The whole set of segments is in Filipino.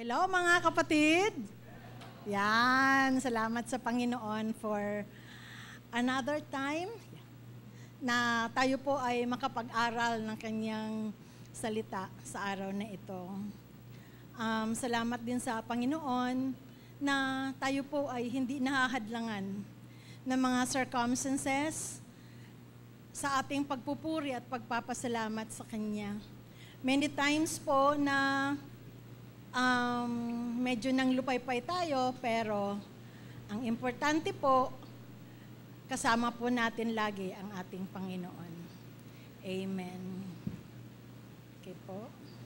Hello mga kapatid. Yan, salamat sa Panginoon for another time na tayo po ay makapag-aral ng kanyang salita sa araw na ito. Salamat din sa Panginoon na tayo po ay hindi nahahadlangan ng mga circumstances sa ating pagpupuri at pagpapasalamat sa Kanya. Many times po na medyo nang lupay-pay tayo, pero ang importante po, kasama po natin lagi ang ating Panginoon. Amen. Okay po.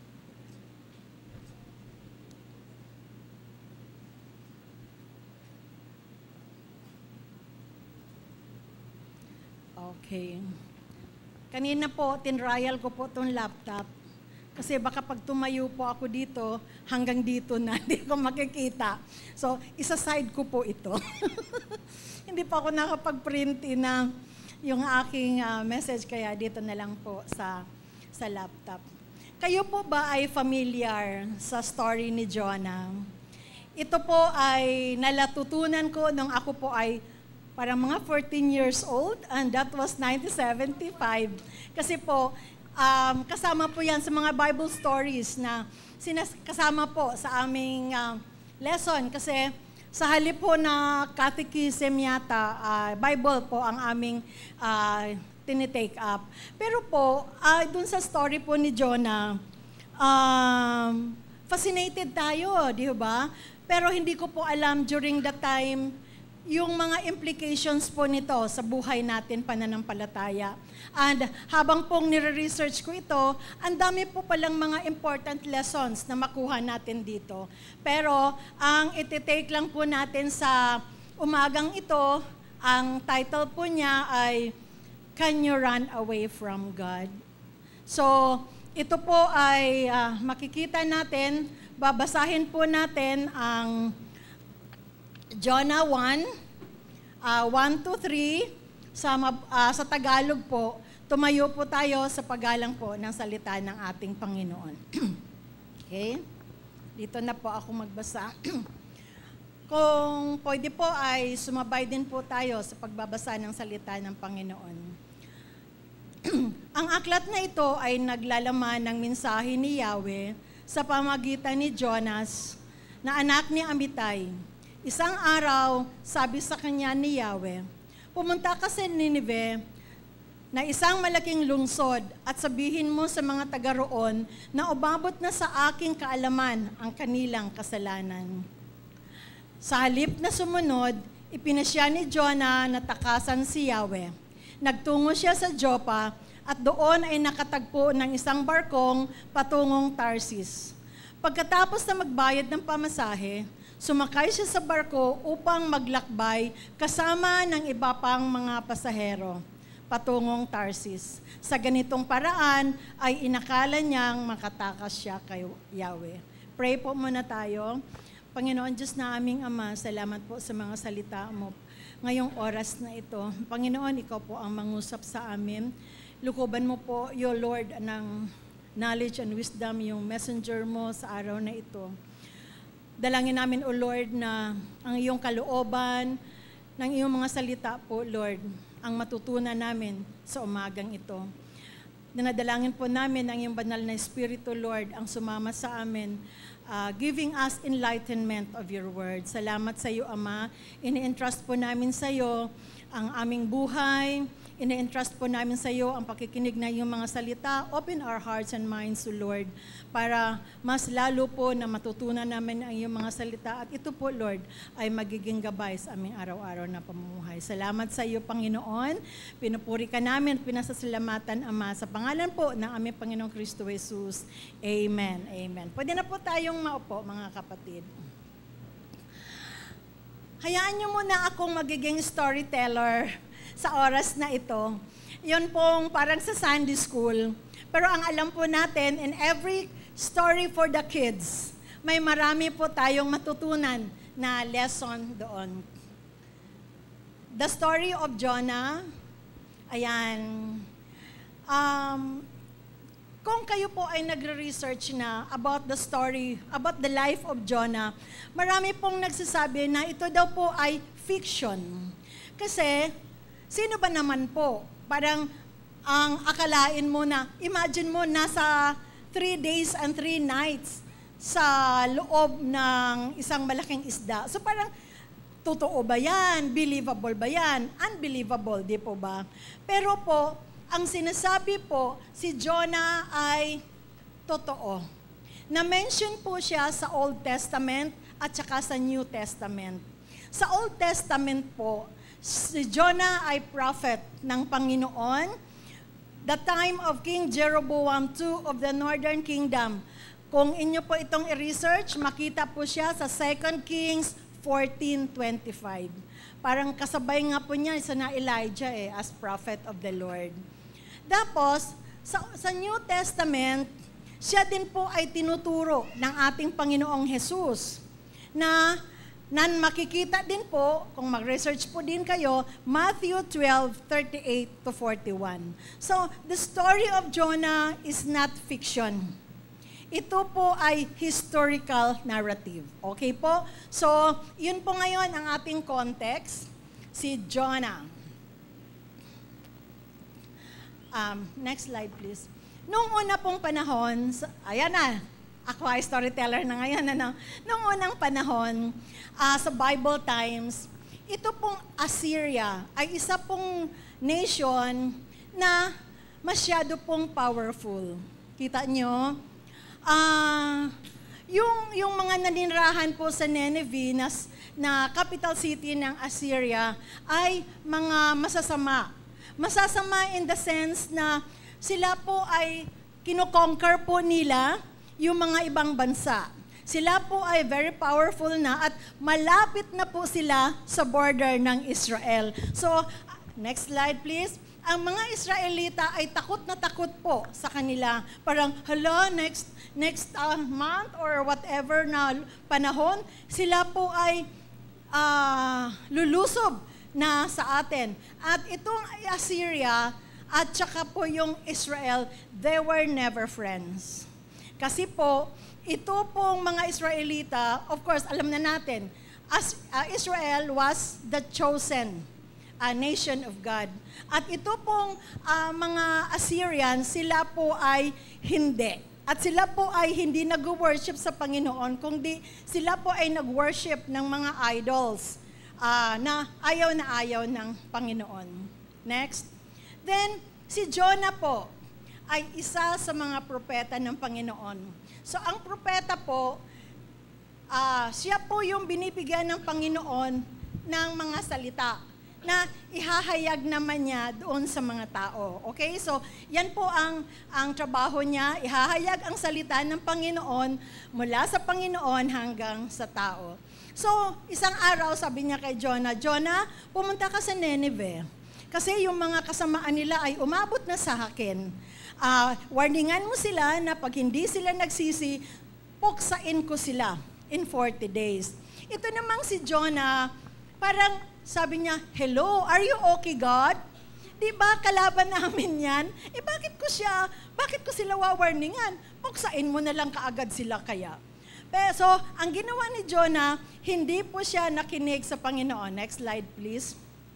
Okay. Kanina po, tinrial ko po itong laptop. Kasi baka pag tumayo po ako dito, hanggang dito na, hindi ko makikita. So, isa-side ko po ito. Hindi pa ako nakapag-print na yung aking message, kaya dito na lang po sa laptop. Kayo po ba ay familiar sa story ni Jonah? Ito po ay nalatutunan ko nung ako po ay parang mga 14 years old, and that was 1975. Kasi po, kasama po yan sa mga Bible stories na kasama po sa aming lesson. Kasi sa halip po na catechism yata, Bible po ang aming tinitake up. Pero po, dun sa story po ni Jonah, fascinated tayo, di ba? Pero hindi ko po alam during that time yung mga implications po nito sa buhay natin pananampalataya. And habang pong nire-research ko ito, ang dami po palang mga important lessons na makuha natin dito. Pero ang iti-take lang po natin sa umagang ito, ang title po niya ay Can You Run Away From God? So, ito po ay makikita natin, babasahin po natin ang Jonah 1, 1 to 3, sa Tagalog po, tumayo po tayo sa paggalang po ng salita ng ating Panginoon. Okay? Dito na po ako magbasa. Kung pwede po ay sumabay din po tayo sa pagbabasa ng salita ng Panginoon. Ang aklat na ito ay naglalaman ng mensahe ni Yahweh sa pamagitan ni Jonas na anak ni Amittai. Isang araw, sabi sa kanya ni Yahweh, pumunta ka sa Nineveh na isang malaking lungsod at sabihin mo sa mga taga roon na umabot na sa aking kaalaman ang kanilang kasalanan. Sa halip na sumunod, ipinasya ni Jonah na takasan si Yahweh. Nagtungo siya sa Joppa at doon ay nakatagpo ng isang barkong patungong Tarsis. Pagkatapos na magbayad ng pamasahe, sumakay siya sa barko upang maglakbay kasama ng iba pang mga pasahero patungong Tarsis. Sa ganitong paraan ay inakala niyang makatakas siya kay Yahweh. Pray po muna tayo. Panginoon Diyos na aming Ama, salamat po sa mga salita mo ngayong oras na ito. Panginoon, ikaw po ang mangusap sa amin. Lukuban mo po, your Lord, ng knowledge and wisdom, yung messenger mo sa araw na ito. Dalangin namin, O Lord, na ang iyong kalooban ng iyong mga salita po, Lord, ang matutunan namin sa umagang ito. Dinadalangin po namin ang iyong banal na Espiritu, Lord, ang sumama sa amin, giving us enlightenment of your word. Salamat sa iyo, Ama. Ini-entrust po namin sa iyo ang aming buhay. Ini-entrust po namin sa iyo ang pakikinig na iyong mga salita. Open our hearts and minds, O Lord, para mas lalo po na matutunan namin ang iyong mga salita. At ito po, Lord, ay magiging gabay sa aming araw-araw na pamumuhay. Salamat sa iyo, Panginoon. Pinupuri ka namin, pinasasalamatan, Ama, sa pangalan po ng aming Panginoong Kristo Jesus. Amen. Amen. Pwede na po tayong maupo, mga kapatid. Hayaan niyo muna akong magiging storyteller sa oras na ito. Yun pong parang sa Sunday school. Pero ang alam po natin, in every story for the kids, may marami po tayong matutunan na lesson doon. The story of Jonah, ayan, kung kayo po ay nagre-research na about the story, about the life of Jonah, marami pong nagsasabi na ito daw po ay fiction. Kasi, sino ba naman po? Parang ang akalain mo na, imagine mo, nasa 3 days and 3 nights sa loob ng isang malaking isda. So parang, totoo ba yan? Believable ba yan? Unbelievable, di po ba? Pero po, ang sinasabi po, si Jonah ay totoo. Na-mention po siya sa Old Testament at saka sa New Testament. Sa Old Testament po, si Jonah ay prophet ng Panginoon. The time of King Jeroboam II of the Northern Kingdom. Kung inyo po itong i-research, makita po siya sa 2 Kings 14:25. Parang kasabay nga po niya sa na Elijah as prophet of the Lord. Tapos, sa New Testament, siya din po ay tinuturo ng ating Panginoong Jesus na makikita din po, kung mag-research po din kayo, Matthew 12:38-41. So, the story of Jonah is not fiction. Ito po ay historical narrative. Okay po? So, yun po ngayon ang ating context, si Jonah. Next slide, please. Noong una pong panahon, ayan na, ako ay storyteller na ngayon. Noong unang panahon, sa Bible times, ito pong Assyria ay isa pong nation na masyado pong powerful. Kita nyo? Yung mga naninirahan po sa Nineveh na capital city ng Assyria ay mga masasama. Masasama in the sense na sila po ay kinoconquer po nila yung mga ibang bansa. Sila po ay very powerful na at malapit na po sila sa border ng Israel. So, next slide please. Ang mga Israelita ay takot na takot po sa kanila. Parang, next month or whatever na panahon, sila po ay lulusob na sa atin. At itong Assyria at saka po yung Israel, they were never friends. Kasi po, ito pong mga Israelita, of course, alam na natin, Israel was the chosen nation of God. At ito pong mga Assyrians, sila po ay hindi. At sila po ay hindi nag-worship sa Panginoon, kundi sila po ay nag-worship ng mga idols na ayaw ng Panginoon. Next. Then, si Jonah po ay isa sa mga propeta ng Panginoon. So, ang propeta po, siya po yung binibigyan ng Panginoon ng mga salita na ihahayag naman niya doon sa mga tao. Okay? So, yan po ang trabaho niya, ihahayag ang salita ng Panginoon mula sa Panginoon hanggang sa tao. So, isang araw sabi niya kay Jonah, Jonah, pumunta ka sa Nineveh. Kasi yung mga kasamaan nila ay umabot na sa akin. Warningan mo sila na pag hindi sila nagsisi, puksain ko sila in 40 days. Ito namang si Jonah, parang sabi niya, hello, are you okay, God? Di ba kalaban namin yan? Bakit ko sila wawarningan? Puksain mo na lang kaagad sila kaya. So, ang ginawa ni Jonah, hindi po siya nakinig sa Panginoon. Next slide, please.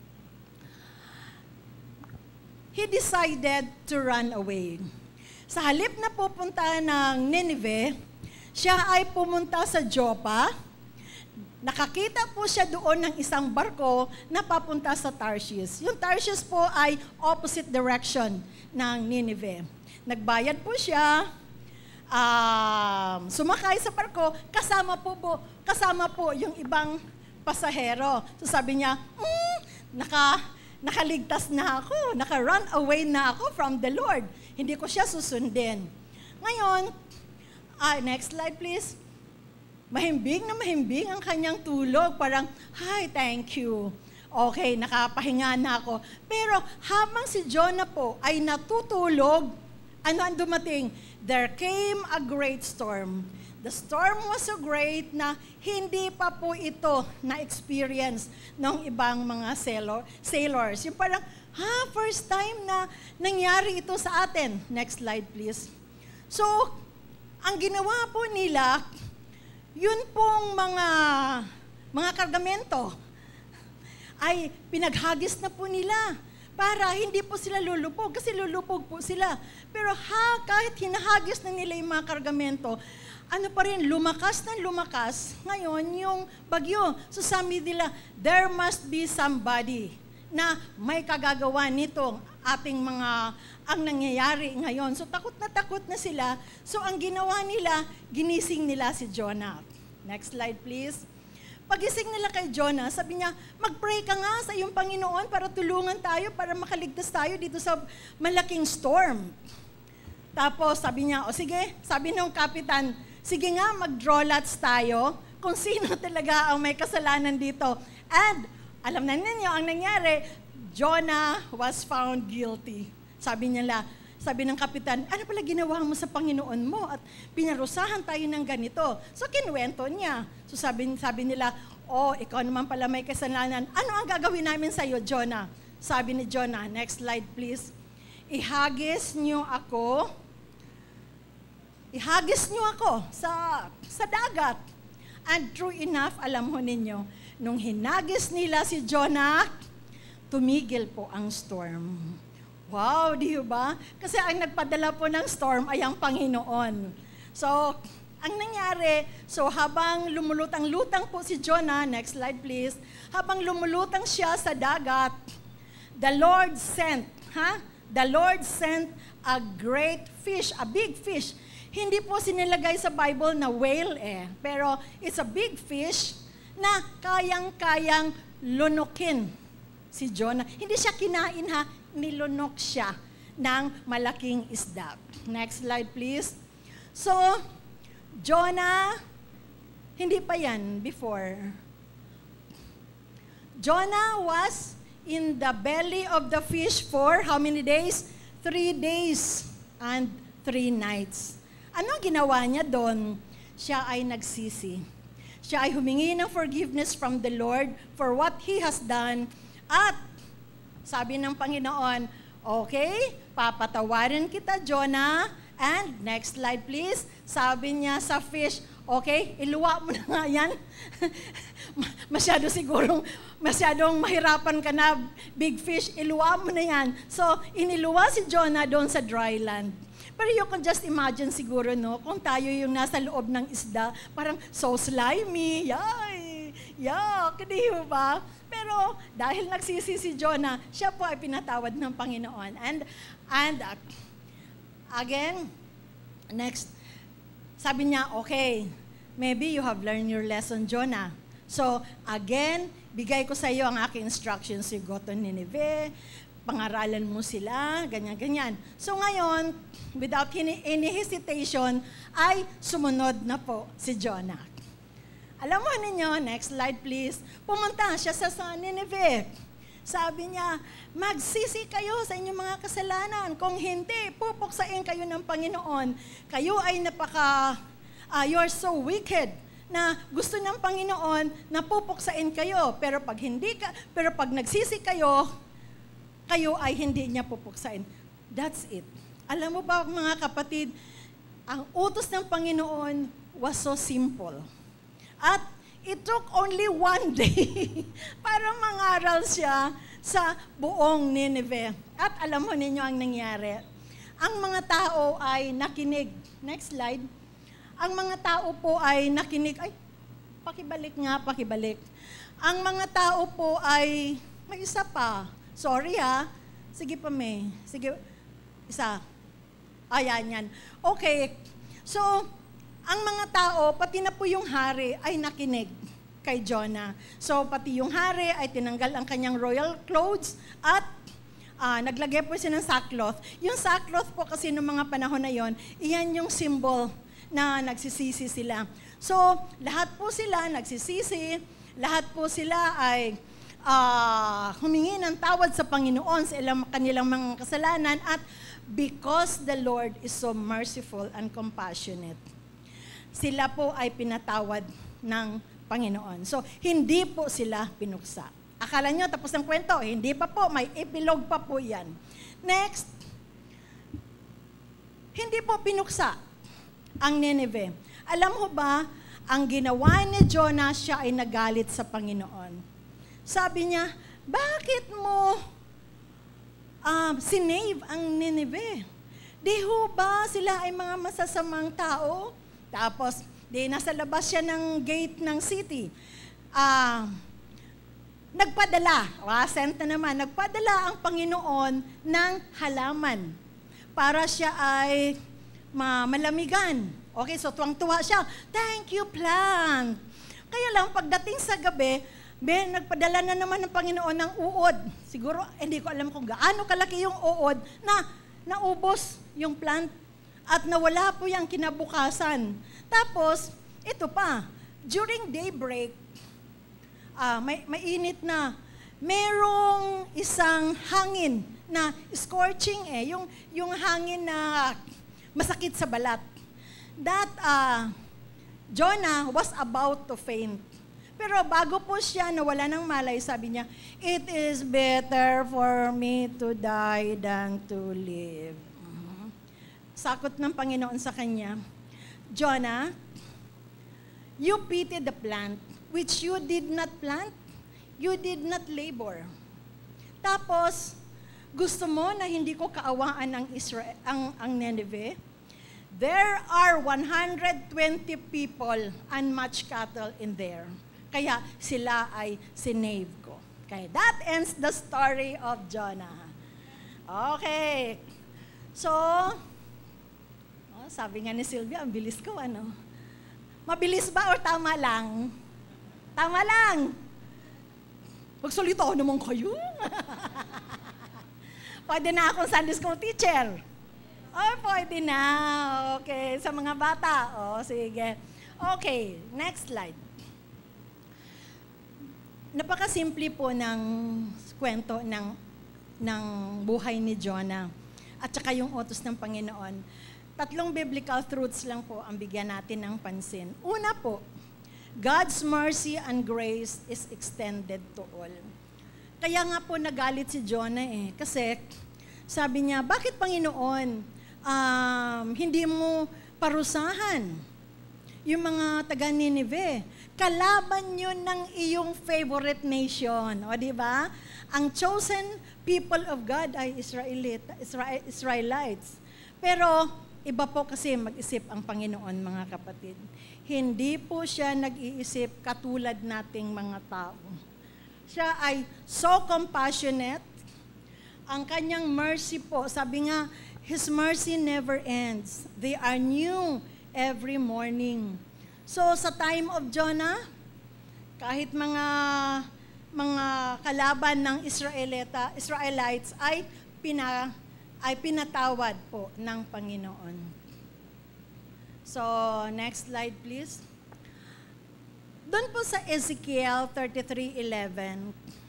He decided to run away. Sa halip na pupunta ng Nineveh, siya ay pumunta sa Joppa. Nakakita po siya doon ng isang barko na papunta sa Tarshish. Yung Tarshish po ay opposite direction ng Nineveh. Nagbayad po siya, sumakay sa barko, kasama po yung ibang pasahero. So sabi niya, nakaligtas na ako, naka-run away na ako from the Lord. Hindi ko siya susundin. Ngayon, next slide please. Mahimbing na mahimbing ang kanyang tulog. Parang, hi, thank you. Okay, nakapahinga na ako. Pero habang si Jonah po ay natutulog, ano ang dumating? There came a great storm. The storm was so great na hindi pa po ito na-experience ng ibang mga sailors. Yung parang, first time na nangyari ito sa atin. Next slide, please. So, ang ginawa po nila, yun pong mga kargamento ay pinaghagis na po nila para hindi po sila lulupog, kasi lulupog po sila. Pero kahit hinahagis na nila yung mga kargamento, ano pa rin, lumakas na lumakas ngayon yung bagyo. So sabi nila, there must be somebody na may kagagawa nitong ating ang nangyayari ngayon. So takot na sila. So ang ginawa nila, ginising nila si Jonah. Next slide please. Pagising nila kay Jonah, sabi niya, mag-pray ka nga sa iyong Panginoon para tulungan tayo, para makaligtas tayo dito sa malaking storm. Tapos sabi niya, o sige, sabi ng kapitan, sige nga, mag-draw lots tayo kung sino talaga ang may kasalanan dito. And alam na ninyo, ang nangyari, Jonah was found guilty. Sabi ng kapitan, ano pala ginawa mo sa Panginoon mo at pinarusahan tayo ng ganito. So kinuwento niya. So sabi nila, ikaw naman pala may kasalanan. Ano ang gagawin namin sa iyo, Jonah? Sabi ni Jonah, next slide please. Ihagis niyo ako sa dagat. And true enough, alam ho ninyo, nung hinagis nila si Jonah, tumigil po ang storm. Wow, di ba? Kasi ang nagpadala po ng storm ay ang Panginoon. So, ang nangyari, habang lumulutang-lutang po si Jonah, next slide please, habang lumulutang siya sa dagat, the Lord sent a great fish, a big fish. Hindi po sinilagay sa Bible na whale pero it's a big fish na kayang-kayang lunukin si Jonah. Hindi siya kinain nilunok siya ng malaking isda. Next slide please. So, Jonah, hindi pa yan before. Jonah was in the belly of the fish for how many days? 3 days and 3 nights. Ano ginawa niya doon? Siya ay nagsisi. Siya ay humingi ng forgiveness from the Lord for what He has done. At sabi ng Panginoon, okay, papatawarin kita, Jonah. And next slide please. Sabi niya sa fish, okay, iluwa mo na nga yan. Masyadong mahirapan ka na, big fish, iluwa mo na yan. So, iniluwa si Jonah doon sa dry land. Pero you can just imagine siguro, no, kung tayo yung nasa loob ng isda, parang so slimy, yuck, di ba? Pero dahil nagsisi si Jonah, siya po ay pinatawad ng Panginoon. And again, next, sabi niya, okay, maybe you have learned your lesson, Jonah. So, again, bigay ko sa iyo ang aking instructions. You go to Nineveh, pangaralan mo sila, ganyan-ganyan. So ngayon, without any hesitation, ay sumunod na po si Jonah. Alam mo ninyo, next slide please, pumunta siya sa Nineveh. Sabi niya, magsisi kayo sa inyong mga kasalanan. Kung hindi, pupuksain kayo ng Panginoon. Kayo ay you're so wicked na gusto ng Panginoon na pupuksain kayo. Pero pag nagsisi kayo, kayo ay hindi niya pupuksain. That's it. Alam mo ba mga kapatid, ang utos ng Panginoon was so simple. At it took only 1 day para mangaral siya sa buong Nineveh. At alam mo ninyo ang nangyari. Ang mga tao ay nakinig. Next slide. Ang mga tao po ay nakinig. Ay, pakibalik. Ang mga tao po ay, may isa pa. Sorry Sige pa May. Sige, isa. Ayan. Okay. So, ang mga tao, pati na po yung hari ay nakinig kay Jonah. So, pati yung hari ay tinanggal ang kanyang royal clothes at naglagay po siya ng sackcloth. Yung sackcloth po kasi noong mga panahon na yon, iyan yung symbol na nagsisisi sila. So, lahat po sila nagsisisi, lahat po sila ay humingi ng tawad sa Panginoon sa kanilang mga kasalanan at because the Lord is so merciful and compassionate, sila po ay pinatawad ng Panginoon. So, hindi po sila pinuksa. Akala nyo, tapos ng kwento, hindi pa po, may epilog pa po yan. Next. hindi po pinuksa ang Nineveh. Alam mo ba, ang ginawa ni Jonah, siya ay nagalit sa Panginoon. Sabi niya, bakit mo sinave ang Nineveh? Di ho ba sila ay mga masasamang tao? Tapos, nasa labas siya ng gate ng city. Nagpadala ang Panginoon ng halaman para siya ay malamigan. Okay, so tuwang-tuwa siya. Thank you, plant. Kaya lang, pagdating sa gabi, nagpadala na naman ng Panginoon ng uod. Siguro, hindi ko alam kung gaano kalaki yung uod na naubos yung plant at nawala po yung kinabukasan. Tapos, ito pa, during daybreak, mainit na, merong isang hangin na scorching yung hangin na masakit sa balat. That Jonah was about to faint. Pero bago po siya nawala ng malay, sabi niya, it is better for me to die than to live. Sakot ng Panginoon sa kanya, Jonah, you pitied the plant, which you did not plant, you did not labor. Tapos, gusto mo na hindi ko kaawaan ang Nineveh? There are 120 people and much cattle in there. Kaya sila ay sinave ko. Okay, that ends the story of Jonah. Okay. So, sabi nga ni Sylvia, ang bilis ko, ano? Mabilis ba o tama lang? Tama lang. Magsalita naman kayo. Pwede na akong Sunday school teacher. Pwede na. Okay, sa mga bata. Sige. Okay, next slide. Napakasimple po ng kwento ng buhay ni Jonah at saka yung utos ng Panginoon. 3 biblical truths lang po ang bigyan natin ng pansin. Una po, God's mercy and grace is extended to all. Kaya nga po nagalit si Jonah kasi sabi niya, bakit Panginoon, hindi mo parusahan yung mga taga Nineveh? Kalaban yun ng iyong favorite nation. O di ba? Ang chosen people of God ay Israelites. Pero iba po kasi mag-isip ang Panginoon, mga kapatid. Hindi po siya nag-iisip katulad nating mga tao. Siya ay so compassionate. Ang kanyang mercy po, sabi nga, His mercy never ends. They are new every morning. So sa time of Jonah, kahit mga kalaban ng Israelites ay pinatawad po ng Panginoon. So next slide please. Doon po sa Ezekiel 33:11,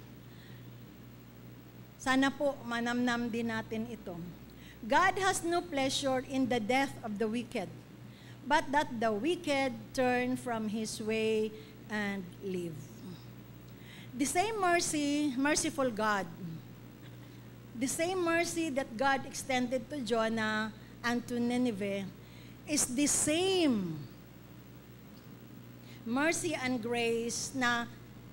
sana po manamnam din natin ito. God has no pleasure in the death of the wicked, but that the wicked turn from his way and live. The same mercy, merciful God, the same mercy that God extended to Jonah and to Nineveh is the same mercy and grace na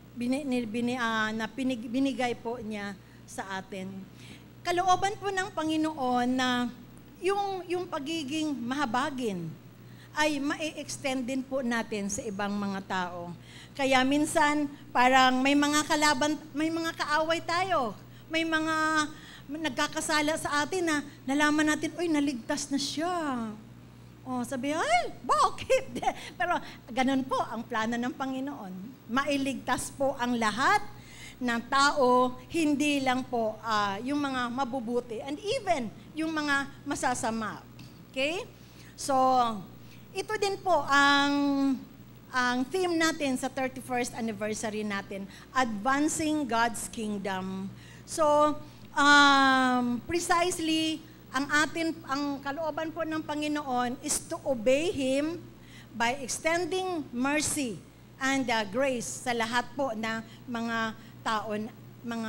binigay po niya sa atin. Kalooban po ng Panginoon na yung pagiging mahabagin ay ma-extend din po natin sa ibang mga tao. Kaya minsan parang may mga kalaban, may mga kaaway tayo, may mga nagkakasala sa atin na nalaman natin, uy, naligtas na siya. Sabi, ay, bakit? Pero ganun po ang plano ng Panginoon. Mailigtas po ang lahat ng tao, hindi lang po yung mga mabubuti and even yung mga masasama. Okay? So, ito din po ang theme natin sa 31st anniversary natin, Advancing God's Kingdom. So, precisely, ang kalooban po ng Panginoon is to obey Him by extending mercy and grace sa lahat po ng mga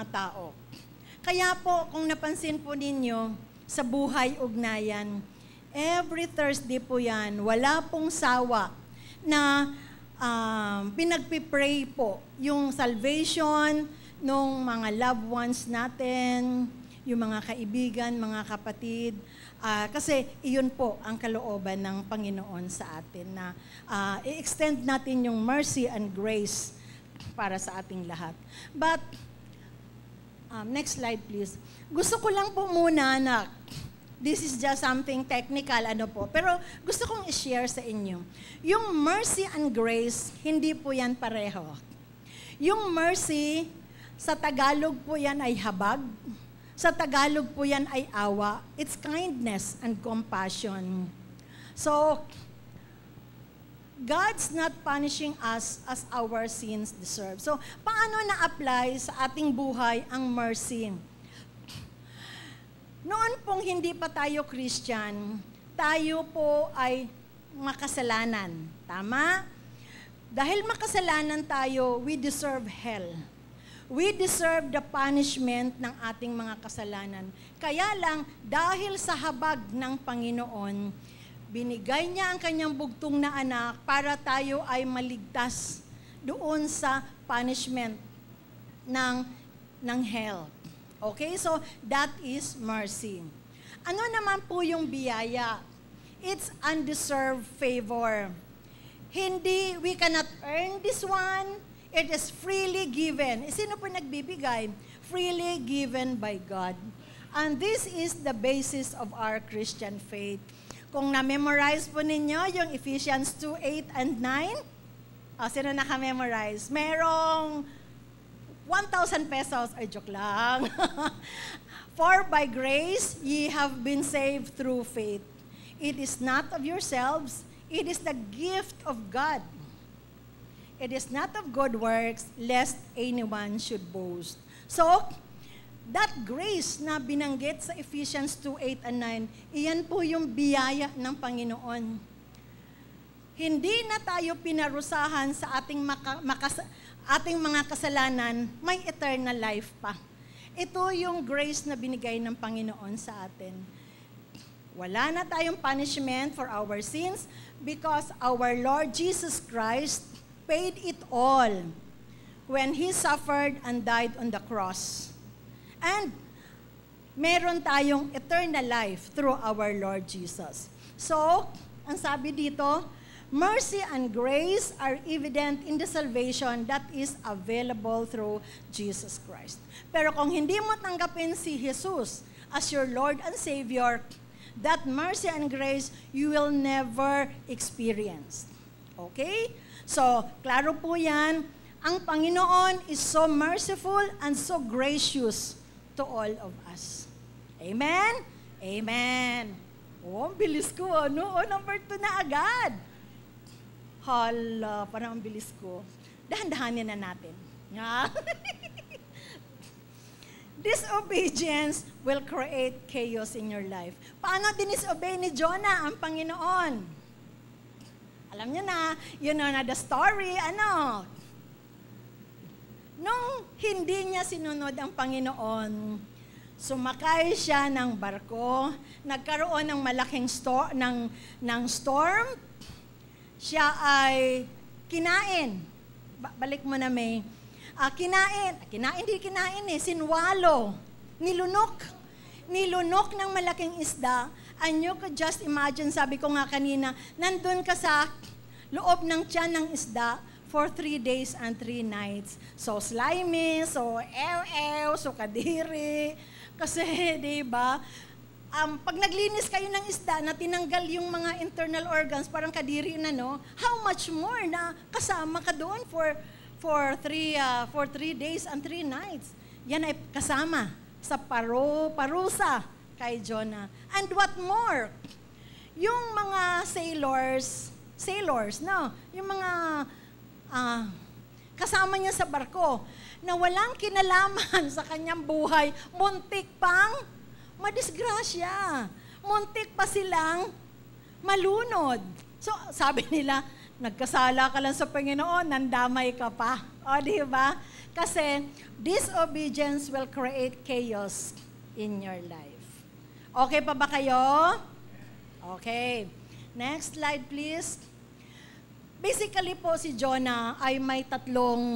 tao. Kaya po, kung napansin po ninyo sa buhay ugnayan, Every Thursday po yan. Wala pong sawa na pinagpipray po yung salvation ng mga loved ones natin, yung mga kaibigan, mga kapatid. Kasi iyon po ang kalooban ng Panginoon sa atin na i-extend natin yung mercy and grace para sa ating lahat. But, next slide please. Gusto ko lang po muna na this is just something technical, pero gusto kong i-share sa inyo. Yung mercy and grace, hindi po yan pareho. Yung mercy, sa Tagalog po yan ay habag. Sa Tagalog po yan ay awa. It's kindness and compassion. So, God's not punishing us as our sins deserve. So, paano na-apply sa ating buhay ang mercy? Noon pong hindi pa tayo Christian, tayo po ay makasalanan. Tama? Dahil makasalanan tayo, we deserve hell. We deserve the punishment ng ating mga kasalanan. Kaya lang, dahil sa habag ng Panginoon, binigay niya ang kanyang bugtong na anak para tayo ay maligtas doon sa punishment ng hell. Okay? So, that is mercy. Ano naman po yung biyaya? It's undeserved favor. Hindi, we cannot earn this one. It is freely given. Sino po nagbibigay? Freely given by God. And this is the basis of our Christian faith. Kung na-memorize po ninyo yung Ephesians 2:8 and 9, sino naka-memorize? Merong 1,000 pesos. Ay, joke lang. For by grace, ye have been saved through faith. It is not of yourselves, it is the gift of God. It is not of good works, lest anyone should boast. So, that grace na binanggit sa Ephesians 2:8 and 9, iyan po yung biyaya ng Panginoon. Hindi na tayo pinarusahan sa ating mga kasalanan, may eternal life pa. Ito yung grace na binigay ng Panginoon sa atin. Wala na tayong punishment for our sins because our Lord Jesus Christ paid it all when He suffered and died on the cross. And meron tayong eternal life through our Lord Jesus. So, ang sabi dito, mercy and grace are evident in the salvation that is available through Jesus Christ. Pero kung hindi mo tanggapin si Jesus as your Lord and Savior, that mercy and grace you will never experience. Okay? So, klaro po yan. Ang Panginoon is so merciful and so gracious to all of us. Amen? Amen. Oh, ang bilis ko, ano? Oh, number 2 na agad. Hala, parang ang bilis ko. Dahan-dahanin na natin. Disobedience will create chaos in your life. Paano dinisobey ni Jonah ang Panginoon? Alam niyo na, you know na the story, Nung hindi niya sinunod ang Panginoon, sumakay siya ng barko, nagkaroon ng malaking storm, siya ay kinain. Balik mo na, May. Sinwalo. Nilunok ng malaking isda. And you could just imagine, sabi ko nga kanina, nandun ka sa loob ng tiyan ng isda for 3 days and 3 nights. So slimy, so so kadiri. Kasi, di ba, pag naglinis kayo ng isda na tinanggal yung mga internal organs, parang kadiri na, no? How much more na kasama ka doon for 3 days and 3 nights. Yan ay kasama sa parusa kay Jonah. And what more? Yung mga sailors, no? Yung mga kasama niya sa barko na walang kinalaman sa kanyang buhay, muntik pang madisgrasya. Muntik pa silang malunod. So, sabi nila, nagkasala ka lang sa Panginoon, nandamay ka pa. O, di ba? Kasi, disobedience will create chaos in your life. Okay pa ba kayo? Okay. Next slide, please. Basically po si Jonah ay may tatlong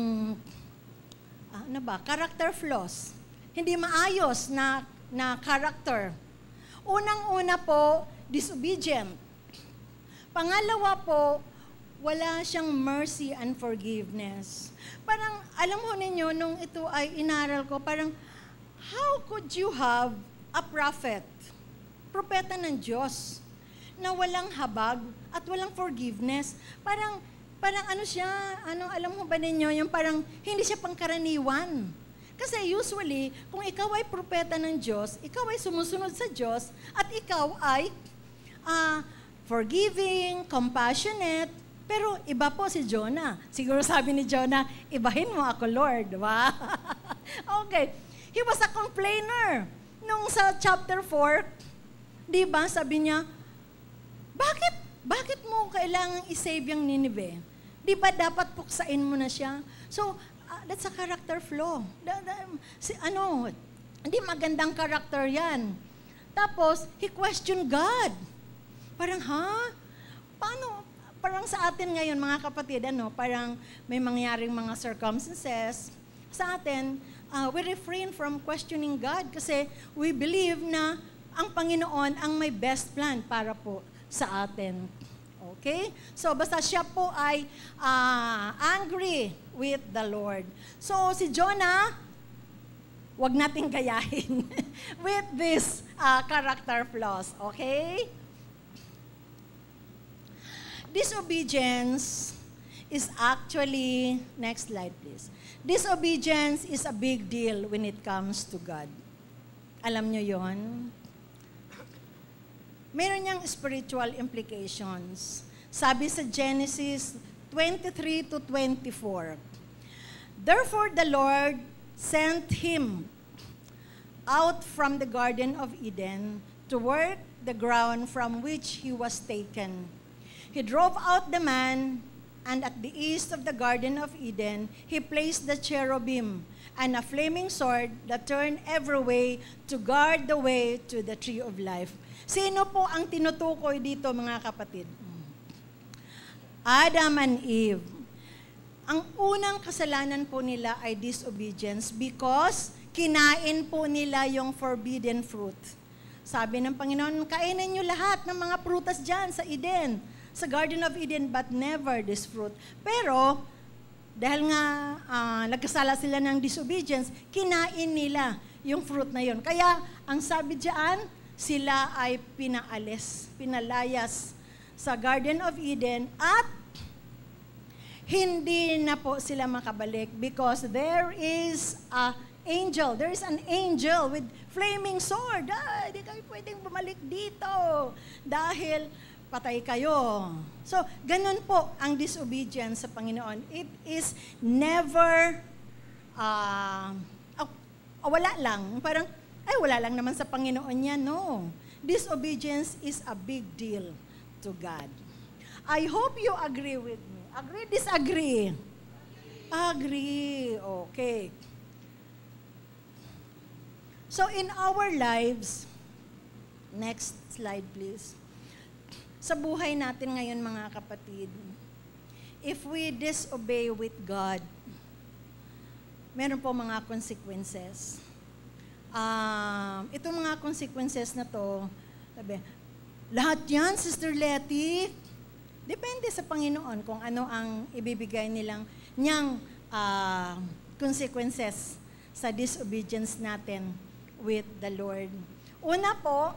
character flaws. Hindi maayos na character. Unang-una po, disobedient. Pangalawa po, wala siyang mercy and forgiveness. Parang, alam mo ninyo, nung ito ay inaral ko, parang, how could you have a propeta ng Diyos, na walang habag at walang forgiveness? Parang ano siya, alam mo ba ninyo, yung parang hindi siya pangkaraniwan. Kasi usually, kung ikaw ay propeta ng Diyos, ikaw ay sumusunod sa Diyos, at ikaw ay forgiving, compassionate, pero iba po si Jonah. Siguro sabi ni Jonah, ibahin mo ako, Lord. Wow. Okay. He was a complainer. Nung sa chapter 4, di ba, sabi niya, bakit mo kailangang isave yung Nineveh? Di ba dapat puksain mo na siya? So, that's a character flaw. Hindi magandang character yan. Tapos, he questioned God. Parang, paano? Parang sa atin ngayon, mga kapatid, parang may mangyaring mga circumstances. Sa atin, we refrain from questioning God kasi we believe na ang Panginoon ang may best plan para po sa atin. Okay? So, basta siya po ay angry with the Lord. So, si Jonah, wag nating gayahin with this character flaws. Okay? Disobedience is actually, next slide please. Disobedience is a big deal when it comes to God. Alam nyo yon? Meron niyang spiritual implications. Sabi sa Genesis 23 to 24, "Therefore the Lord sent him out from the Garden of Eden to work the ground from which he was taken. He drove out the man, and at the east of the Garden of Eden, he placed the cherubim and a flaming sword that turned every way to guard the way to the tree of life." Sino po ang tinutukoy dito, mga kapatid? Adam and Eve. Ang unang kasalanan po nila ay disobedience because kinain po nila yung forbidden fruit. Sabi ng Panginoon, kainin nyo lahat ng mga prutas dyan sa Eden, sa Garden of Eden, but never this fruit. Pero, dahil nga nagkasala sila ng disobedience, kinain nila yung fruit na yon. Kaya, ang sabi diyan, sila ay pinalayas sa Garden of Eden at hindi na po sila makabalik because there is an angel with flaming sword. Hindi kayo pwedeng bumalik dito dahil patay kayo. So, ganun po ang disobedience sa Panginoon. It is never, wala lang. Parang, wala lang naman sa Panginoon yan. No. Disobedience is a big deal to God. I hope you agree with me. Agree, disagree? Agree. Okay. So, in our lives, next slide please. Sa buhay natin ngayon, mga kapatid, if we disobey with God, meron po mga consequences. Itong mga consequences na to, sabi, lahat yan, Sister Letty, depende sa Panginoon kung ano ang ibibigay niyang consequences sa disobedience natin with the Lord. Una po,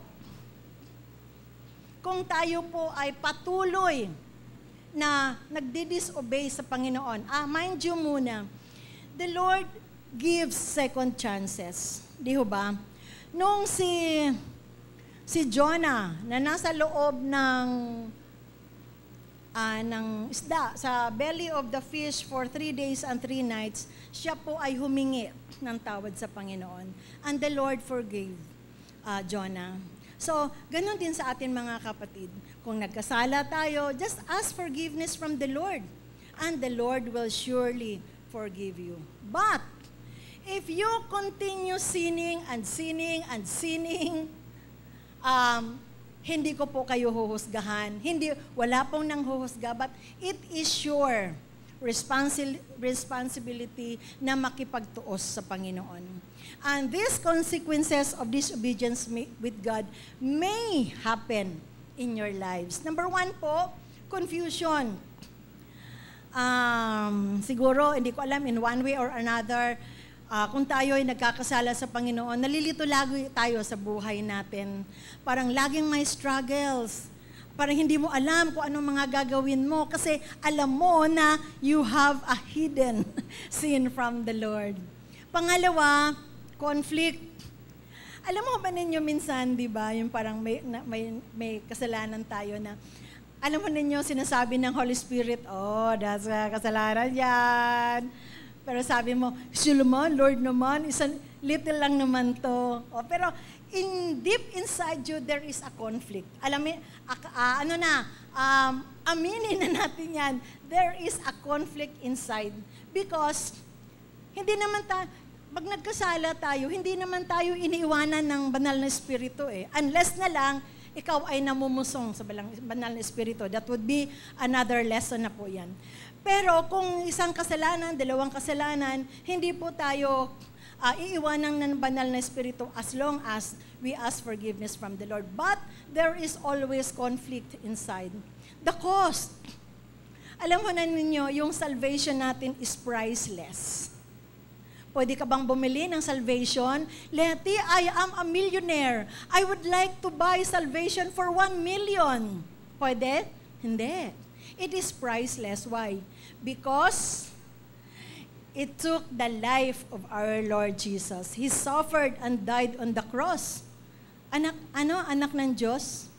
kung tayo po ay patuloy na nagdi-disobey sa Panginoon, mind you muna, the Lord gives second chances. Di ho ba? Nung si Jonah na nasa loob ng isda, sa belly of the fish for 3 days and 3 nights, siya po ay humingi ng tawad sa Panginoon. And the Lord forgave Jonah. So, ganun din sa atin, mga kapatid. Kung nagkasala tayo, just ask forgiveness from the Lord. And the Lord will surely forgive you. But, if you continue sinning and sinning and sinning, hindi ko po kayo huhusgahan. Wala pong nang huhusga, but it is your responsibility na makipagtuos sa Panginoon. And these consequences of disobedience with God may happen in your lives. Number 1 po, confusion. Siguro, hindi ko alam, in one way or another, kung tayo ay nagkakasala sa Panginoon, nalilito lagi tayo sa buhay natin. Parang laging may struggles. Parang hindi mo alam kung anong mga gagawin mo kasi alam mo na you have a hidden sin from the Lord. Pangalawa, conflict. Alam mo ba ninyo minsan, di ba, yung parang may kasalanan tayo na, alam mo ninyo, sinasabi ng Holy Spirit, oh, that's kasalanan yan. Pero sabi mo, naman, Lord naman, isang little lang naman to. Oh, pero deep inside you, there is a conflict. Alam mo, aminin na natin yan. There is a conflict inside. Because, hindi naman pag nagkasala tayo, hindi naman tayo iniiwanan ng banal na espiritu eh. Unless na lang, ikaw ay namumusong sa banal na espiritu. That would be another lesson na po yan. Pero kung isang kasalanan, dalawang kasalanan, hindi po tayo iiwanan ng banal na espiritu as long as we ask forgiveness from the Lord. But there is always conflict inside. The cost. Alam mo na ninyo, yung salvation natin is priceless. Pwede ka bang bumili ng salvation? Leti, I am a millionaire. I would like to buy salvation for 1 million. Pwede? Hindi. It is priceless. Why? Because it took the life of our Lord Jesus. He suffered and died on the cross. Anak ng Diyos?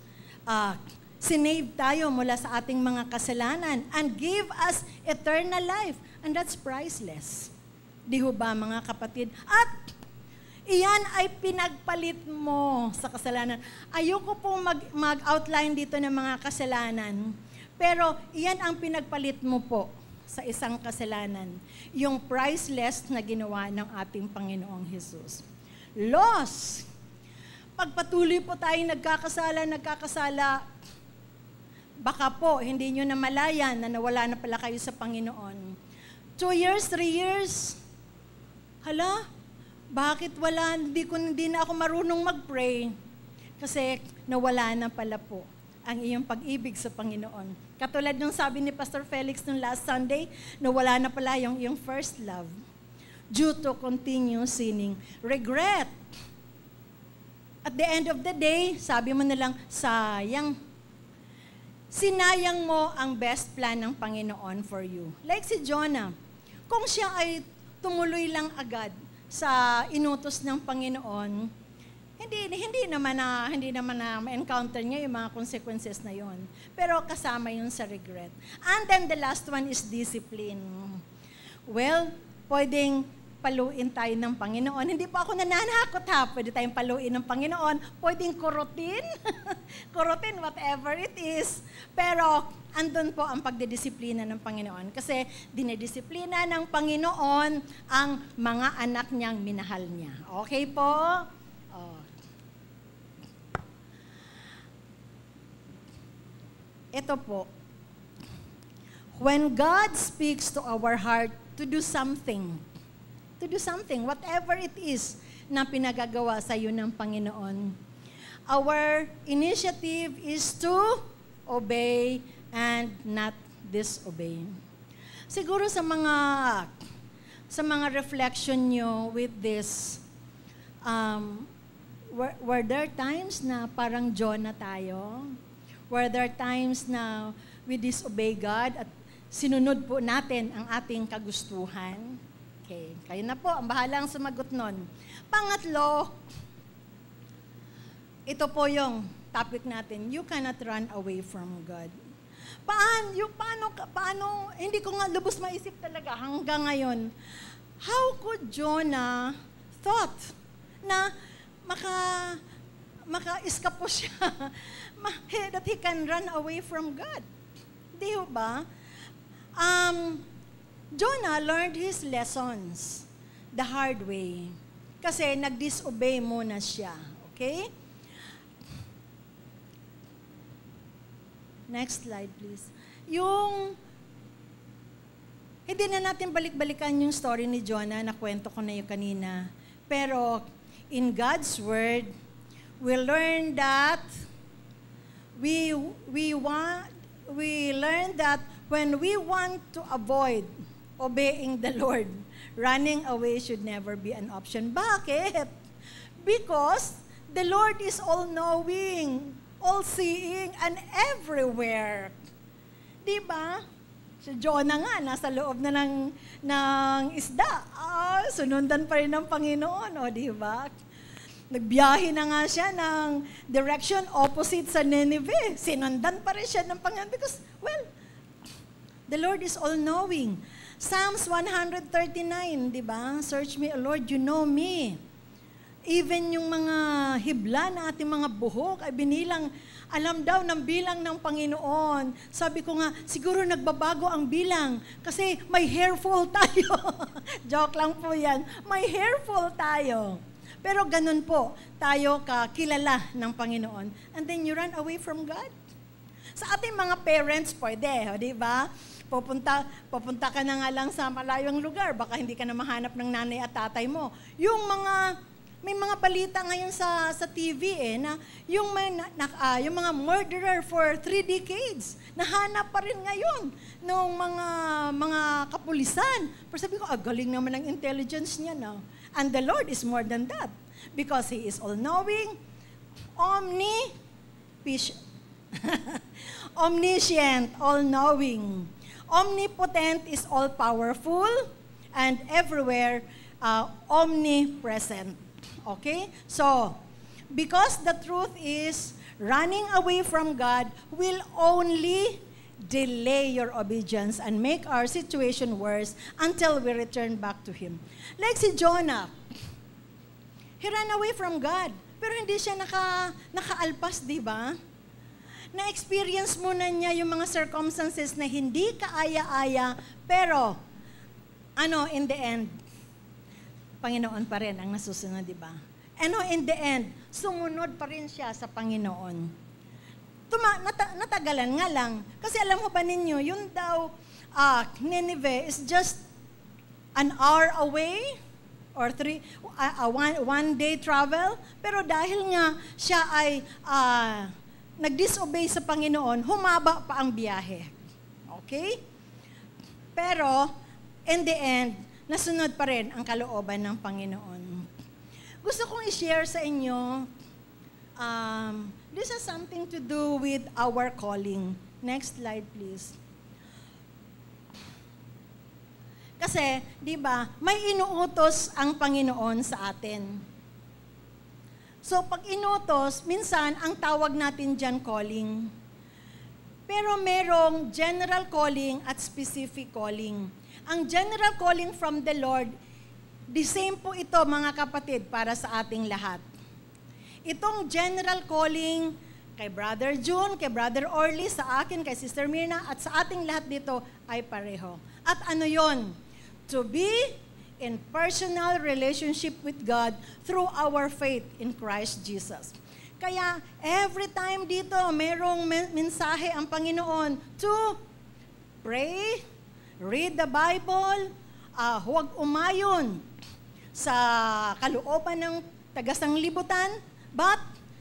Sinave tayo mula sa ating mga kasalanan and gave us eternal life. And that's priceless. Di ho ba, mga kapatid? At iyan ay pinagpalit mo sa kasalanan. Ayoko po mag-outline dito ng mga kasalanan. Pero iyan ang pinagpalit mo po sa isang kasalanan. Yung priceless na ginawa ng ating Panginoong Jesus. Loss. Pagpatuloy po tayong nagkakasala, baka po hindi nyo namalayan na nawala na pala kayo sa Panginoon. 2 years, 3 years, hala, bakit wala, hindi na ako marunong mag-pray? Kasi nawala na pala po ang iyong pag-ibig sa Panginoon. Katulad nung sabi ni Pastor Felix nung last Sunday, nawala na pala yung iyong first love due to continuous sinning. Regret. At the end of the day, sabi mo na lang, sayang. Sinayang mo ang best plan ng Panginoon for you. Like si Jonah, kung siya ay tumuloy lang agad sa inutos ng Panginoon, hindi naman na ma-encounter niya yung mga consequences na yon. Pero kasama yun sa regret. And then the last one is discipline. Well, pwedeng paluin tayo ng Panginoon. Hindi pa ako nananakot ha. Pwede tayong paluin ng Panginoon. Pwedeng kurutin. Kurutin, whatever it is. Pero, andun po ang pagdidisiplina ng Panginoon. Kasi, dinidisiplina ng Panginoon ang mga anak niyang minahal niya. Okay po? Oh. Ito po. When God speaks to our heart to do something, whatever it is na pinagagawa sa iyo ng Panginoon. Our initiative is to obey and not disobey. Siguro sa mga reflection nyo with this, were there times na parang Jonah tayo? Were there times na we disobey God at sinunod po natin ang ating kagustuhan? Okay, kayo na po, ang bahalang sumagot nun. Pangatlo, ito po yung topic natin, you cannot run away from God. Paano, hindi ko nga lubos maisip talaga hanggang ngayon, how could Jonah thought na maka-escape po siya, that he can run away from God? Di ba? Jonah learned his lessons the hard way. Kasi nag-disobey muna siya. Okay? Next slide, please. Hindi na natin balik-balikan yung story ni Jonah, na kwento ko na yung kanina. Pero, in God's Word, we learn that we learn that when we want to avoid obeying the Lord, running away should never be an option. Bakit? Because the Lord is all-knowing, all-seeing, and everywhere. Diba? Si Jonah nga, nasa loob na ng isda. Sunundan pa rin ng Panginoon, diba? Nagbiyahe na nga siya ng direction opposite sa Nineveh. Sinundan pa rin siya ng Panginoon because, well, the Lord is all-knowing. Psalms 139, diba? Search me, O Lord, you know me. Even yung mga hibla na ating mga buhok ay binilang, alam daw ng bilang ng Panginoon. Sabi ko nga, siguro nagbabago ang bilang kasi may hair fall tayo. Joke lang po yan. May hair fall tayo. Pero ganun po, tayo kakilala ng Panginoon. And then you run away from God. Sa ating mga parents, pwede, di ba? Pupunta ka na nga lang sa malayong lugar, baka hindi ka na mahanap ng nanay at tatay mo. May mga balita ngayon sa TV na yung mga murderer for 3 decades, nahanap pa rin ngayon ng mga kapulisan. Pero sabi ko, galing naman ang intelligence niya na. And the Lord is more than that because He is all-knowing, omniscient, all-knowing. Omnipotent is all-powerful and everywhere omnipresent. Okay? So, because the truth is, running away from God will only delay your obedience and make our situation worse until we return back to Him. Like si Jonah, he ran away from God, pero hindi siya nakaalpas, di ba? Na-experience muna niya yung mga circumstances na hindi kaaya-aya, pero, in the end, Panginoon pa rin ang nasusunod, di ba? In the end, sumunod pa rin siya sa Panginoon. Natagalan nga lang. Kasi alam mo ba ninyo, yun daw, Nineveh is just an hour away or one day travel. Pero dahil nga siya ay nag-disobey sa Panginoon, humaba pa ang biyahe. Okay? Pero, in the end, nasunod pa rin ang kalooban ng Panginoon. Gusto kong i-share sa inyo, this has something to do with our calling. Next slide, please. Kasi, di ba, may inuutos ang Panginoon sa atin. So, pag inutos, minsan, ang tawag natin dyan calling. Pero merong general calling at specific calling. Ang general calling from the Lord, the same po ito, mga kapatid, para sa ating lahat. Itong general calling kay Brother June, kay Brother Orly, sa akin, kay Sister Mirna, at sa ating lahat dito ay pareho. At ano yon? To be in personal relationship with God through our faith in Christ Jesus. Kaya, every time dito, merong mensahe ang Panginoon to pray, read the Bible, huwag umayon sa kalooban ng taga-sanglibutan, but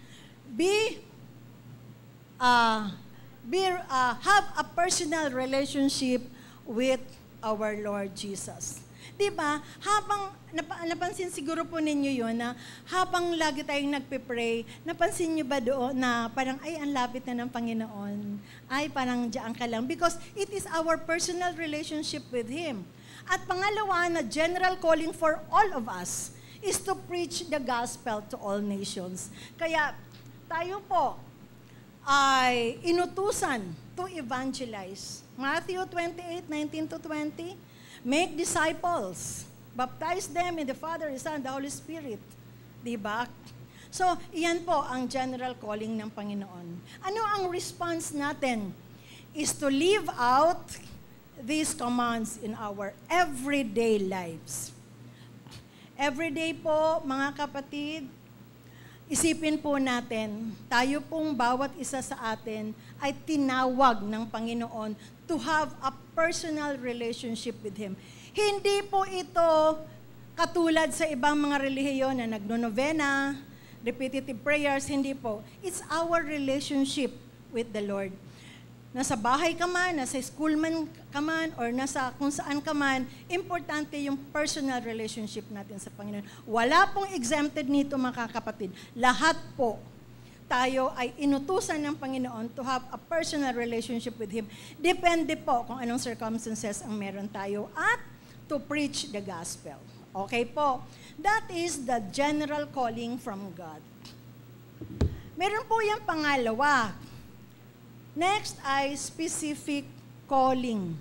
have a personal relationship with our Lord Jesus. Diba? Habang, napansin siguro po ninyo yun, na habang lagi tayong nagpe-pray, napansin nyo ba doon na parang, ay, ang lapit na ng Panginoon. Ay, parang diyan ka lang. Because it is our personal relationship with Him. At pangalawa, na general calling for all of us is to preach the gospel to all nations. Kaya, tayo po ay inutusan to evangelize. Matthew 28:19-20, make disciples, baptize them in the Father, the Son, and the Holy Spirit. Diba? So, iyan po ang general calling ng Panginoon. Ano ang response natin? Is to live out these commands in our everyday lives. Everyday po, mga kapatid, Isipin po natin, tayo pong bawat isa sa atin ay tinawag ng Panginoon to have a personal relationship with Him. Hindi po ito katulad sa ibang mga relihiyon na nagno-novena, repetitive prayers, hindi po. It's our relationship with the Lord. Nasa bahay ka man, nasa school man ka man, or nasa kung saan ka man, importante yung personal relationship natin sa Panginoon. Wala pong exempted nito, mga kapatid. Lahat po tayo ay inutusan ng Panginoon to have a personal relationship with Him. Depende po kung anong circumstances ang meron tayo at to preach the gospel. Okay po? That is the general calling from God. Meron po yung pangalawa. Next ay specific calling.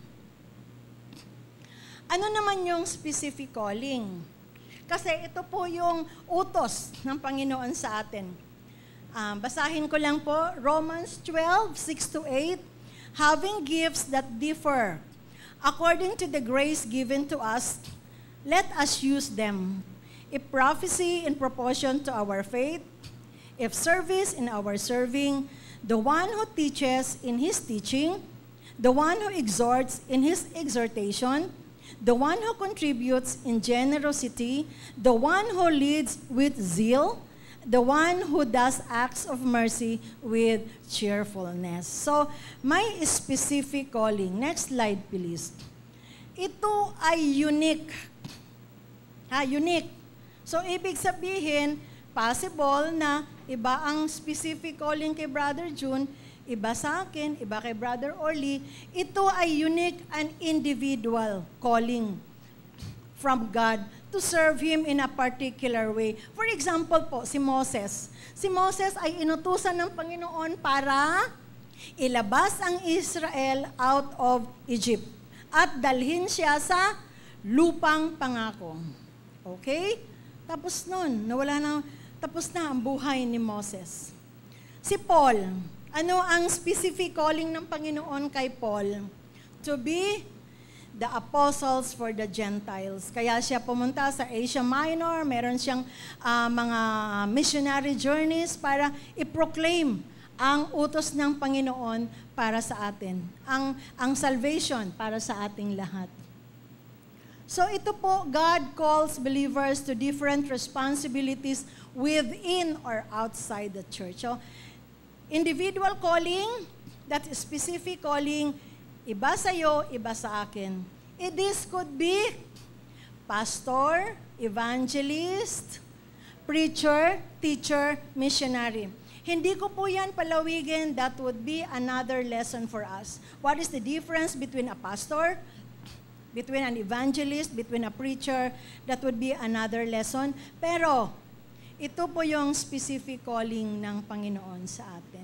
Ano naman yung specific calling? Kasi ito po yung utos ng Panginoon sa atin. Basahin ko lang po, Romans 12:6-8. Having gifts that differ, according to the grace given to us, let us use them. If prophecy in proportion to our faith, if service in our serving, the one who teaches in his teaching, the one who exhorts in his exhortation, the one who contributes in generosity, the one who leads with zeal, the one who does acts of mercy with cheerfulness. So, may specific calling. Next slide, please. Ito ay unique. Unique. So, ibig sabihin, possible na iba ang specific calling kay Brother June, iba sa akin, iba kay Brother Orly. Ito ay unique and individual calling from God to serve Him in a particular way. For example po, si Moses. Si Moses ay inutusan ng Panginoon para ilabas ang Israel out of Egypt at dalhin siya sa lupang pangako. Okay? Tapos nun, tapos na ang buhay ni Moses. Si Paul, ano ang specific calling ng Panginoon kay Paul? To be the apostles for the Gentiles. Kaya siya pumunta sa Asia Minor, meron siyang mga missionary journeys para i-proclaim ang utos ng Panginoon para sa atin. Ang salvation para sa ating lahat. So ito po, God calls believers to different responsibilities within or outside the church. So, individual calling, that specific calling, iba sa'yo, iba sa akin. This could be pastor, evangelist, preacher, teacher, missionary. Hindi ko po yan palawigin, that would be another lesson for us. What is the difference between a pastor, between an evangelist, between a preacher? That would be another lesson. Pero, ito po yung specific calling ng Panginoon sa atin.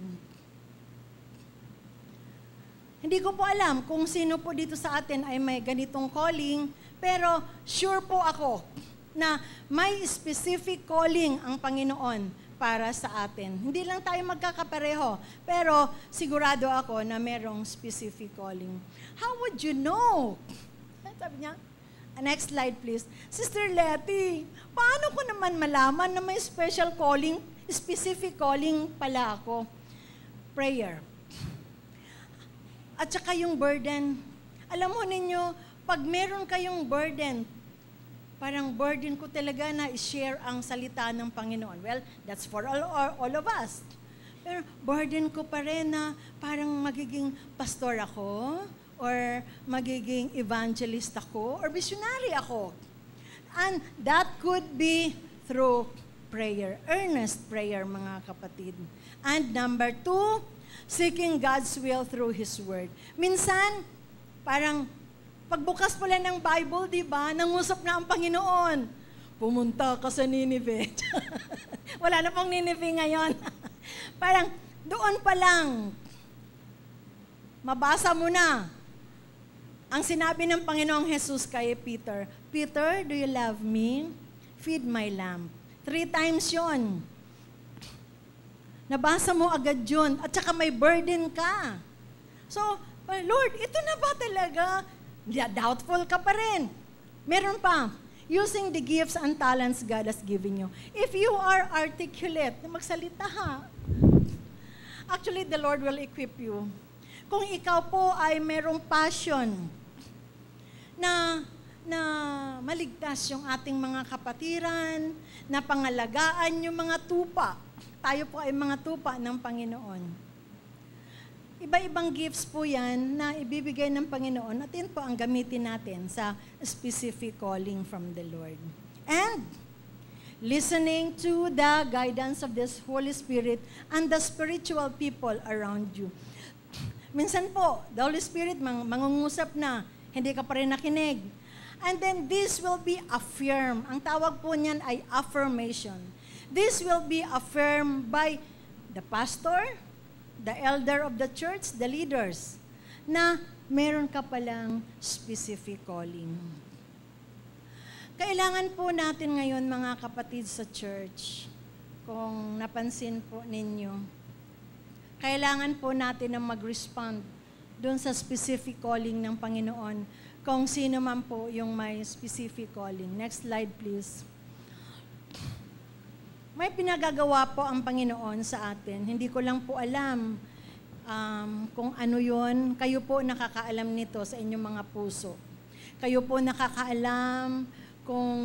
Hindi ko po alam kung sino po dito sa atin ay may ganitong calling, pero sure po ako na may specific calling ang Panginoon para sa atin. Hindi lang tayo magkakapareho, pero sigurado ako na merong specific calling. How would you know? Sabi niya, next slide please. Sister Letty, paano ko naman malaman na may special calling, specific calling pala ako? Prayer. At saka yung burden. Alam mo ninyo, pag meron kayong burden, parang burden ko talaga na i-share ang salita ng Panginoon. Well, that's for all of us. Pero burden ko pa rin na parang magiging pastor ako, or magiging evangelist ako, or missionary ako. And that could be through prayer, earnest prayer, mga kapatid. And number 2, seeking God's will through His Word. Minsan, parang pagbukas po lang ng Bible, di ba, nangusap na ang Panginoon. Pumunta ka sa Nineveh. Wala na pong Nineveh ngayon. Parang doon pa lang, mabasa mo na ang sinabi ng Panginoong Jesus kay Peter, Peter, do you love me? Feed my lamb. 3 times yon. Nabasa mo agad yun. At saka may burden ka. So, Lord, ito na ba talaga? Doubtful ka pa rin. Meron pa. using the gifts and talents God has given you. If you are articulate, magsalita ha. Actually, the Lord will equip you. Kung ikaw po ay merong passion na maligtas yung ating mga kapatiran, na pangalagaan yung mga tupa. Tayo po ay mga tupa ng Panginoon. Iba-ibang gifts po yan na ibibigay ng Panginoon at yun po ang gamitin natin sa specific calling from the Lord. And listening to the guidance of this Holy Spirit and the spiritual people around you. Minsan po, the Holy Spirit mangungusap na, hindi ka pa rin nakinig. And then this will be affirmed. Ang tawag po niyan ay affirmation. This will be affirmed by the pastor, the elder of the church, the leaders, na meron ka palang specific calling. Kailangan po natin ngayon mga kapatid sa church, kung napansin po ninyo, kailangan po natin na mag-respond doon sa specific calling ng Panginoon, kung sino man po yung may specific calling. Next slide, please. May pinagagawa po ang Panginoon sa atin. Hindi ko lang po alam kung ano yon. Kayo po nakakaalam nito sa inyong mga puso. Kayo po nakakaalam kung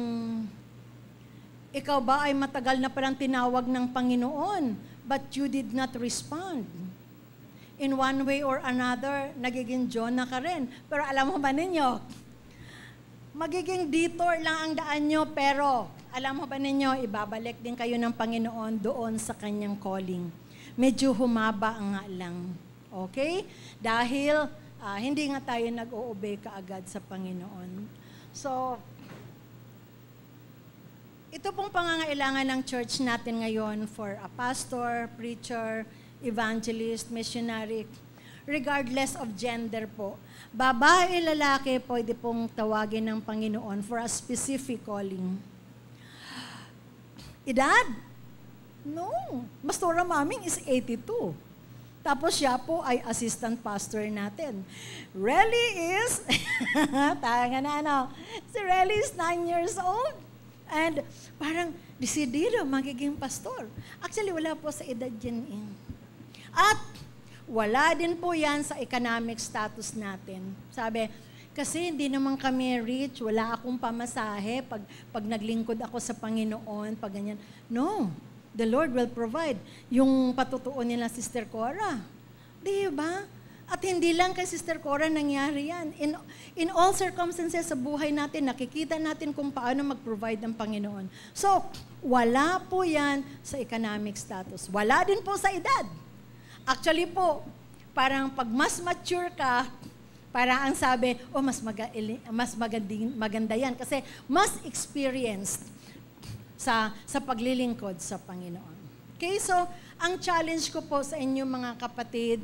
ikaw ba ay matagal na palang tinawag ng Panginoon, but you did not respond. In one way or another, nagiging Jonah ka rin. Pero alam mo ba ninyo, magiging detour lang ang daan nyo, pero alam mo ba ninyo, ibabalik din kayo ng Panginoon doon sa kanyang calling. Medyo humaba nga lang. Okay? Dahil hindi nga tayo nag-o-obey kaagad sa Panginoon. So, ito pong pangangailangan ng church natin ngayon for a pastor, preacher, evangelist, missionary, regardless of gender po. Babae, lalaki, pwede pong tawagin ng Panginoon for a specific calling. Edad? No. Pastora Maming is 82. Tapos siya po ay assistant pastor natin. Relly is, tanga na ano, si Relly is 9 years old. And parang desidido magiging pastor. Actually, wala po sa edad yan eh. At wala din po yan sa economic status natin. Sabi, kasi hindi naman kami rich, wala akong pamasahe pag naglingkod ako sa Panginoon, pag ganyan. No, the Lord will provide. Yung patutuon nila Sister Cora. Di ba? At hindi lang kay Sister Cora nangyari yan. In all circumstances sa buhay natin, nakikita natin kung paano mag-provide ng Panginoon. So, wala po yan sa economic status. Wala din po sa edad. Actually po, parang pag mas mature ka, para ang sabi, mas maganda yan kasi mas experienced sa paglilingkod sa Panginoon. Okay, so ang challenge ko po sa inyo mga kapatid,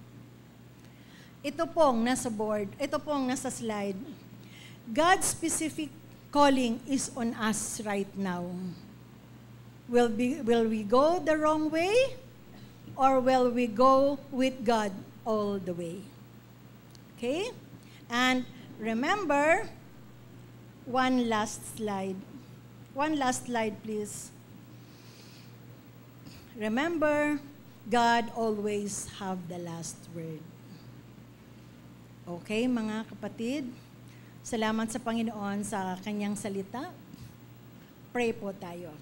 ito pong nasa board, ito pong nasa slide. God's specific calling is on us right now. Will we go the wrong way? Or will we go with God all the way? Okay? And remember, one last slide. One last slide, please. Remember, God always have the last word. Okay, mga kapatid? Salamat sa Panginoon sa kanyang salita. Pray po tayo.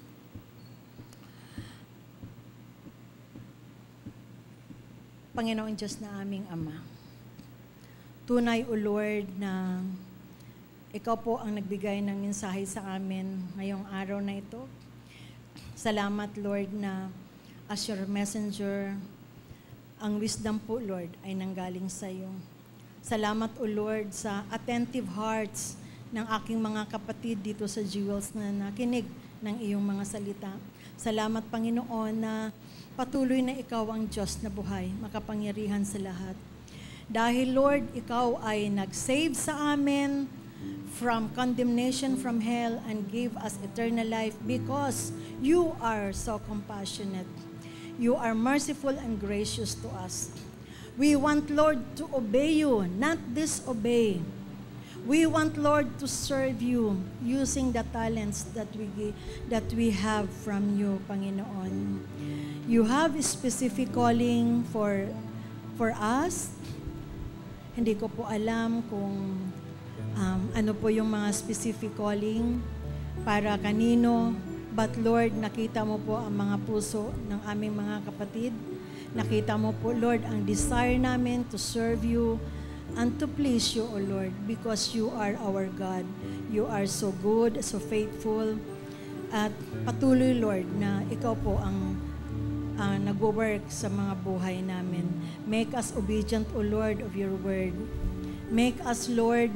Panginoon Diyos na aming Ama, tunay o Lord na Ikaw po ang nagbigay ng mensahe sa amin ngayong araw na ito. Salamat Lord na as your messenger, ang wisdom po Lord ay nanggaling sa iyo. Salamat o Lord sa attentive hearts ng aking mga kapatid dito sa Jewels na nakinig ng iyong mga salita. Salamat Panginoon na patuloy na ikaw ang Diyos na buhay, makapangyarihan sa lahat. Dahil Lord, ikaw ay nag-save sa amin from condemnation from hell and gave us eternal life because you are so compassionate. You are merciful and gracious to us. We want, Lord, to obey you, not disobey. We want, Lord, to serve you using the talents that we have from you, Panginoon. You have a specific calling for us. Hindi ko po alam kung ano po yung mga specific calling para kanino. But Lord, nakita mo po ang mga puso ng aming mga kapatid. Nakita mo po, Lord, ang desire namin to serve you and to please you, O Lord, because you are our God. You are so good, so faithful. At patuloy, Lord, na ikaw po ang nag-work sa mga buhay namin. Make us obedient, O Lord, of your word. Make us, Lord,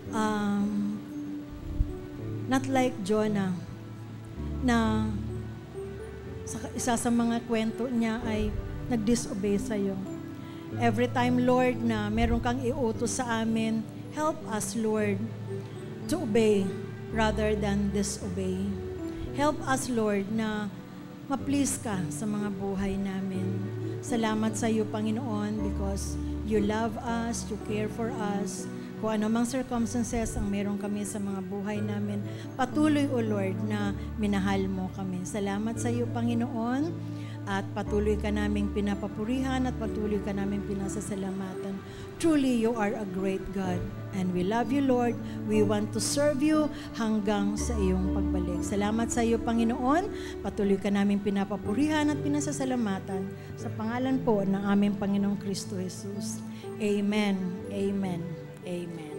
not like Jonah, na isa sa mga kwento niya ay nag-disobey sa'yo. Every time, Lord, na meron kang iutos sa amin, help us, Lord, to obey rather than disobey. Help us, Lord, na ma-please ka sa mga buhay namin. Salamat sa iyo, Panginoon, because you love us, you care for us. Kung anumang circumstances ang meron kami sa mga buhay namin, patuloy, O Lord, na minahal mo kami. Salamat sa iyo, Panginoon, at patuloy ka naming pinapapurihan at patuloy ka naming pinasasalamatan. Truly, you are a great God. And we love you, Lord. We want to serve you hanggang sa iyong pagbalik. Salamat sa iyo, Panginoon. Patuloy ka naming pinapapurihan at pinasasalamatan sa pangalan po ng aming Panginoong Kristo Jesus. Amen. Amen. Amen.